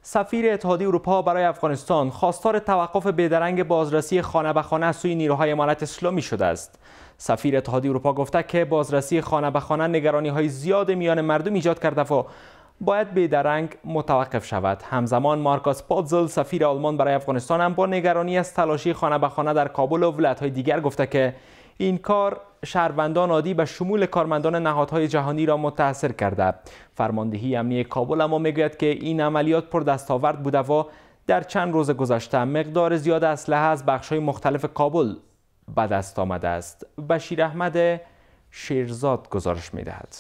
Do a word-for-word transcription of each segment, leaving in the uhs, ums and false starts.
سفیر اتحادیه اروپا برای افغانستان خواستار توقف بیدرنگ بازرسی خانه به خانه سوی نیروهای امارت اسلامی شده است. سفیر اتحادیه اروپا گفته که بازرسی خانه به خانه نگرانی‌های زیاد میان مردم ایجاد کرده و باید بیدرنگ متوقف شود. همزمان مارکاس پاتزل سفیر آلمان برای افغانستان هم با نگرانی از تلاشی خانه به خانه در کابل و ولایت‌های دیگر گفته که این کار شهروندان عادی به شمول کارمندان نهادهای جهانی را متاثر کرده. فرماندهی امنیه کابل اما میگوید که این عملیات پر دستاورد بوده و در چند روز گذشته مقدار زیاد اسلحه از بخش‌های مختلف کابل به دست آمده است. بشیر احمد شیرزاد گزارش می‌دهد.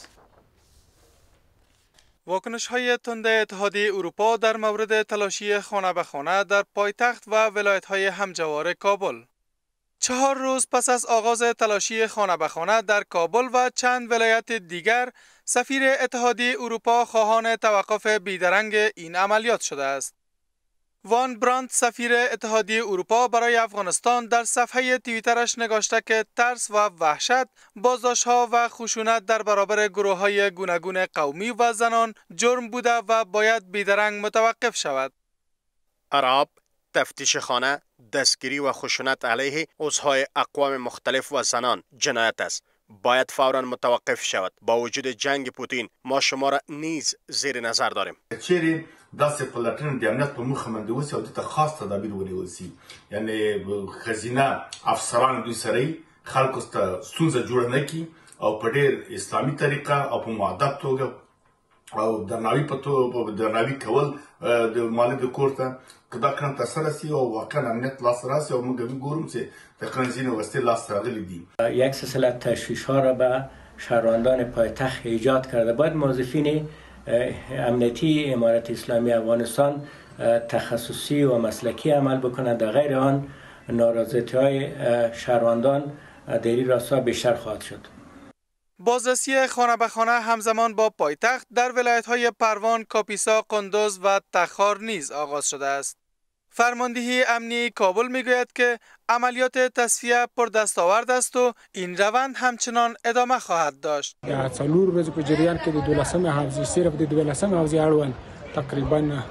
واکنش‌های تند اتحادیه اروپا در مورد تلاشی خانه به خانه در پایتخت و ولایت‌های همجوار کابل. چهار روز پس از آغاز تلاشی خانه به خانه در کابل و چند ولایت دیگر، سفیر اتحادیه اروپا خواهان توقف بیدرنگ این عملیات شده است. وان براند سفیر اتحادیه اروپا برای افغانستان در صفحه توییترش نگاشته که ترس و وحشت، بازداشت‌ها و خشونت در برابر گروه‌های گوناگون قومی و زنان جرم بوده و باید بیدرنگ متوقف شود. عرب، تفتیش خانه، دستگیری و خشونت علیه عضوهای اقوام مختلف و زنان جنایت است. باید فوراً متوقف شود. با وجود جنگ پوتین ما شما را نیز زیر نظر داریم. چیرې داسې پلټنې د امنیت په مخه باندې وسي او دلته خاص تدابیر ونیول سي، یعنی ښځینه افسران دوی سره خلکو ته ستونزه جوړه نه کړي او په ډېر اسلامي طریقه او په مؤدب توګه او درناوي په توګه درناوي کول د مالک د کور ته که دا کړنه ترسره سي او واقعا امنیت لاسته راسي او موږ ګورم چې تقریبا ځینې وسیلې لاسته راغلي دي. یک سلسله تشویش‌ها را به شهروندان پایتخت ایجاد کرده. باید موظفین امنیتی امارت اسلامی افغانستان تخصصی و مسلکی عمل بکنند، در غیر آن نارضایتی‌های شهروندان در این راستا بیشتر خواهد شد. بازرسی خانه به خانه همزمان با پایتخت در ولایت‌های پروان، کاپیسا، قندوز و تخار نیز آغاز شده است. فرماندهی امنیه کابل میگوید که عملیات تصفیه پر دستاورد است و این روند همچنان ادامه خواهد داشت. در څلور ورځې په جریان کې د دولسمې حوزې صرف د دولسمې حوزې اړوند تقریبا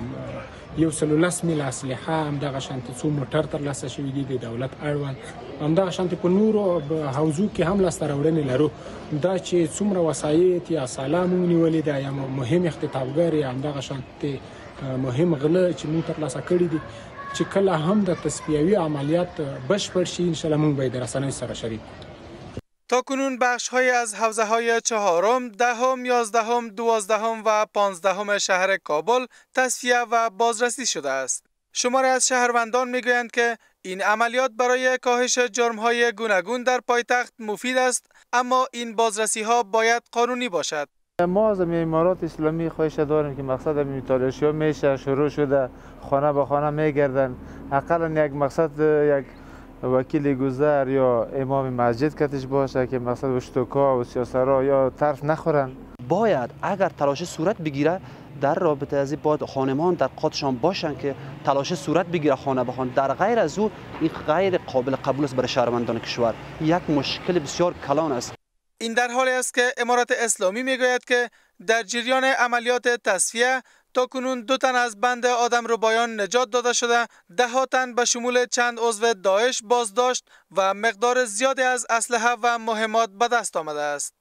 یو سل لس میله اسلحه همدغه شانتې څو موټر ترلاسه شوي دي د دولت اړوند. همدغه شانتې په نورو حوزو کې هم لاسته راوړنې لرو. دا چې څومره وسایط یا سالا موږ نیولې ده یا مهم اختطافګر یا همدغه شانتې مهم غله چې موږ ترلاسه کړي دي چې کله هم د تصفیوي عملیات بشپړ شي انشاءالله موږ به د رسنیو سره شریک کړو. تا کنون بخش‌های از حوزه‌های چهارم، دهم، یازدهم، دوازدهم و پانزدهم شهر کابل تصفیه و بازرسی شده است. شماری از شهروندان میگویند که این عملیات برای کاهش جرم‌های گوناگون در پایتخت مفید است، اما این بازرسی‌ها باید قانونی باشد. ما از امارات اسلامی خواهش داریم که مقصد همین تلاشی‌ها میشه شروع شده، خانه به خانه میگردن، حداقل یک مقصد یک وکیل گذر یا امام مسجد کتش باشه که مقصد اشتکا و سیاسرا یا طرف نخورن. باید اگر تلاش صورت بگیره در رابطه از این باید خانمان در قادشان باشن که تلاش صورت بگیره خانه به خانه. در غیر از او این غیر قابل قبول است برای شهروندان کشور. یک مشکل بسیار کلان است. این در حالی است که امارت اسلامی میگوید که در جریان عملیات تصفیه تا کنون دو تن از بند آدمربایان نجات داده شده، ده ها تن به شمول چند عضو داعش بازداشت و مقدار زیادی از اسلحه و مهمات به دست آمده است.